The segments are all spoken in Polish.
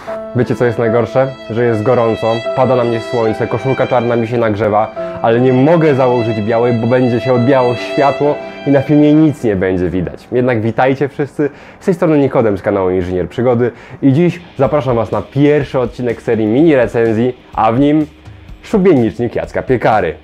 Wiecie co jest najgorsze? Że jest gorąco, pada na mnie słońce, koszulka czarna mi się nagrzewa, ale nie mogę założyć białej, bo będzie się odbijało światło i na filmie nic nie będzie widać. Jednak witajcie wszyscy, z tej strony Nikodem z kanału Inżynier Przygody i dziś zapraszam Was na pierwszy odcinek serii mini recenzji, a w nim szubienicznik Jacka Piekary.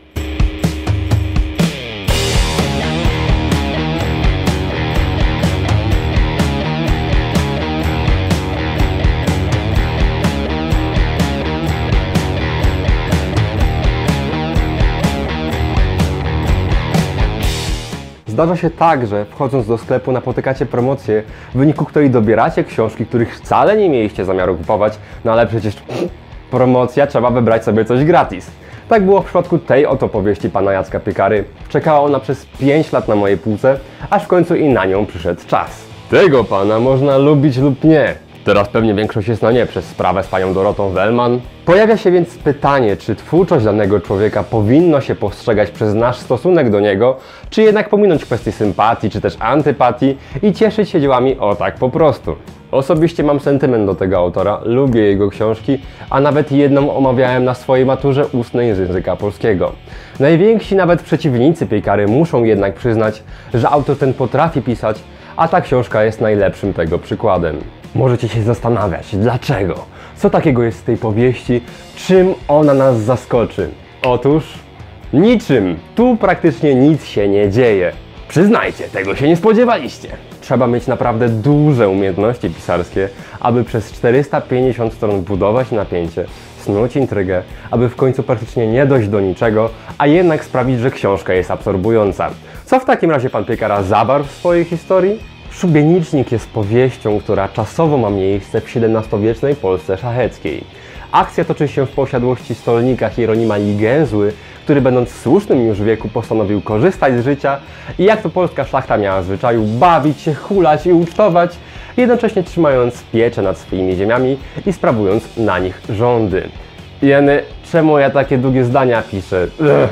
Zdarza się tak, że wchodząc do sklepu napotykacie promocję, w wyniku której dobieracie książki, których wcale nie mieliście zamiaru kupować, no ale przecież promocja, trzeba wybrać sobie coś gratis. Tak było w przypadku tej oto powieści pana Jacka Piekary. Czekała ona przez 5 lat na mojej półce, aż w końcu i na nią przyszedł czas. Tego pana można lubić lub nie. Teraz pewnie większość jest na nie przez sprawę z panią Dorotą Wellman. Pojawia się więc pytanie, czy twórczość danego człowieka powinno się postrzegać przez nasz stosunek do niego, czy jednak pominąć kwestie sympatii, czy też antypatii i cieszyć się dziełami o tak po prostu. Osobiście mam sentyment do tego autora, lubię jego książki, a nawet jedną omawiałem na swojej maturze ustnej z języka polskiego. Najwięksi nawet przeciwnicy Piekary muszą jednak przyznać, że autor ten potrafi pisać, a ta książka jest najlepszym tego przykładem. Możecie się zastanawiać, dlaczego? Co takiego jest w tej powieści? Czym ona nas zaskoczy? Otóż niczym. Tu praktycznie nic się nie dzieje. Przyznajcie, tego się nie spodziewaliście. Trzeba mieć naprawdę duże umiejętności pisarskie, aby przez 450 stron budować napięcie, snuć intrygę, aby w końcu praktycznie nie dojść do niczego, a jednak sprawić, że książka jest absorbująca. Co w takim razie pan Piekara zawarł w swojej historii? Szubienicznik jest powieścią, która czasowo ma miejsce w XVII-wiecznej Polsce szlacheckiej. Akcja toczy się w posiadłości stolnika Hieronima Ligenzły, który będąc w słusznym już wieku postanowił korzystać z życia i jak to polska szlachta miała w zwyczaju bawić się, hulać i ucztować, jednocześnie trzymając pieczę nad swoimi ziemiami i sprawując na nich rządy. Jeny, czemu ja takie długie zdania piszę?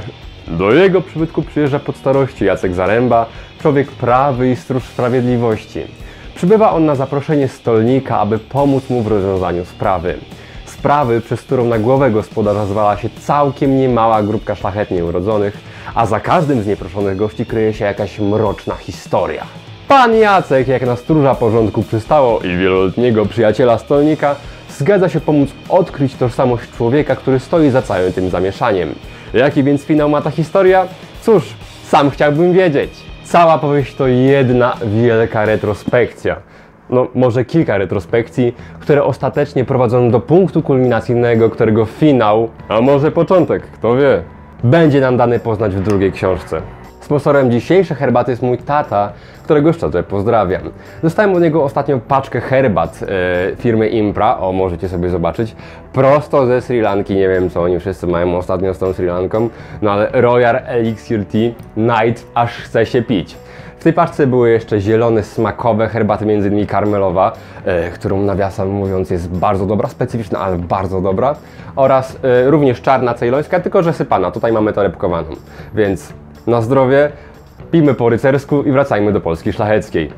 Do jego przybytku przyjeżdża pod starości Jacek Zaręba, człowiek prawy i stróż sprawiedliwości. Przybywa on na zaproszenie stolnika, aby pomóc mu w rozwiązaniu sprawy. Sprawy, przez którą na głowę gospodarza zwala się całkiem niemała grupka szlachetnie urodzonych, a za każdym z nieproszonych gości kryje się jakaś mroczna historia. Pan Jacek, jak na stróża porządku przystało i wieloletniego przyjaciela stolnika, zgadza się pomóc odkryć tożsamość człowieka, który stoi za całym tym zamieszaniem. Jaki więc finał ma ta historia? Cóż, sam chciałbym wiedzieć. Cała powieść to jedna wielka retrospekcja. No, może kilka retrospekcji, które ostatecznie prowadzą do punktu kulminacyjnego, którego finał, a może początek, kto wie, będzie nam dany poznać w drugiej książce. Sponsorem dzisiejszej herbaty jest mój tata, którego szczerze pozdrawiam. Dostałem od niego ostatnio paczkę herbat firmy Impra, o możecie sobie zobaczyć, prosto ze Sri Lanki, nie wiem co oni wszyscy mają ostatnio z tą Sri Lanką, no ale Royal Elixir Tea Night aż chce się pić. W tej paczce były jeszcze zielone, smakowe herbaty, m.in. karmelowa, którą nawiasem mówiąc jest bardzo dobra, specyficzna, ale bardzo dobra, oraz również czarna cejlońska, tylko że sypana, tutaj mamy torebkowaną, więc na zdrowie, pijmy po rycersku i wracajmy do Polski szlacheckiej.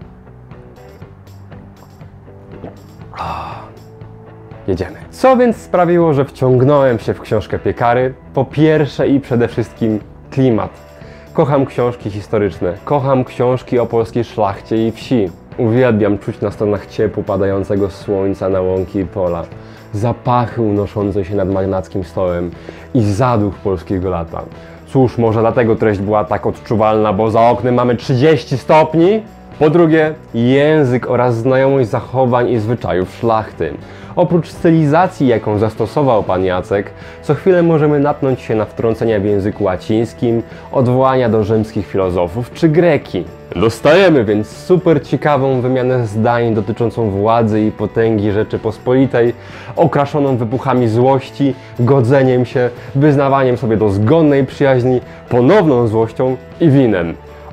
Jedziemy. Co więc sprawiło, że wciągnąłem się w książkę Piekary? Po pierwsze i przede wszystkim klimat. Kocham książki historyczne, kocham książki o polskiej szlachcie i wsi. Uwielbiam czuć na stronach ciepło padającego słońca na łąki i pola, zapachy unoszące się nad magnackim stołem i zaduch polskiego lata. Cóż, może dlatego treść była tak odczuwalna, bo za oknem mamy 30 stopni? Po drugie, język oraz znajomość zachowań i zwyczajów szlachty. Oprócz stylizacji, jaką zastosował pan Jacek, co chwilę możemy natknąć się na wtrącenia w języku łacińskim, odwołania do rzymskich filozofów czy greki. Dostajemy więc super ciekawą wymianę zdań dotyczącą władzy i potęgi Rzeczypospolitej, okraszoną wybuchami złości, godzeniem się, wyznawaniem sobie dozgonnej przyjaźni, ponowną złością i winem.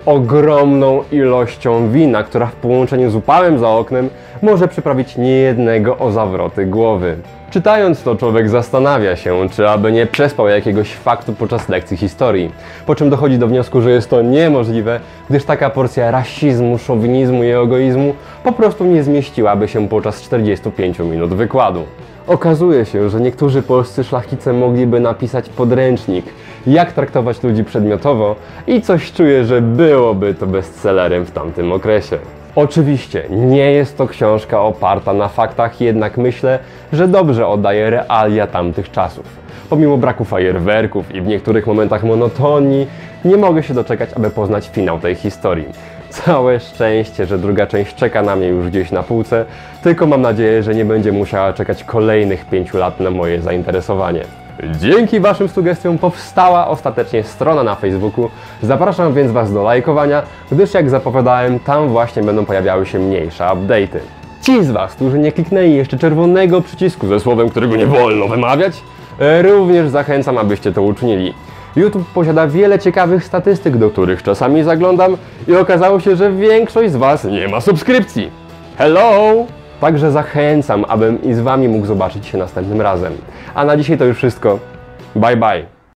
ogromną ilością wina, która w połączeniu z upałem za oknem może przyprawić niejednego o zawroty głowy. Czytając to, człowiek zastanawia się, czy aby nie przespał jakiegoś faktu podczas lekcji historii, po czym dochodzi do wniosku, że jest to niemożliwe, gdyż taka porcja rasizmu, szowinizmu i egoizmu po prostu nie zmieściłaby się podczas 45 minut wykładu. Okazuje się, że niektórzy polscy szlachcice mogliby napisać podręcznik, jak traktować ludzi przedmiotowo i coś czuję, że byłoby to bestsellerem w tamtym okresie. Oczywiście nie jest to książka oparta na faktach, jednak myślę, że dobrze oddaje realia tamtych czasów. Pomimo braku fajerwerków i w niektórych momentach monotonii, nie mogę się doczekać, aby poznać finał tej historii. Całe szczęście, że druga część czeka na mnie już gdzieś na półce, tylko mam nadzieję, że nie będzie musiała czekać kolejnych 5 lat na moje zainteresowanie. Dzięki Waszym sugestiom powstała ostatecznie strona na Facebooku. Zapraszam więc Was do lajkowania, gdyż jak zapowiadałem, tam właśnie będą pojawiały się mniejsze update'y. Ci z Was, którzy nie kliknęli jeszcze czerwonego przycisku ze słowem, którego nie wolno wymawiać, również zachęcam, abyście to uczynili. YouTube posiada wiele ciekawych statystyk, do których czasami zaglądam i okazało się, że większość z Was nie ma subskrypcji. Hello! Także zachęcam, abym i z Wami mógł zobaczyć się następnym razem. A na dzisiaj to już wszystko. Bye bye!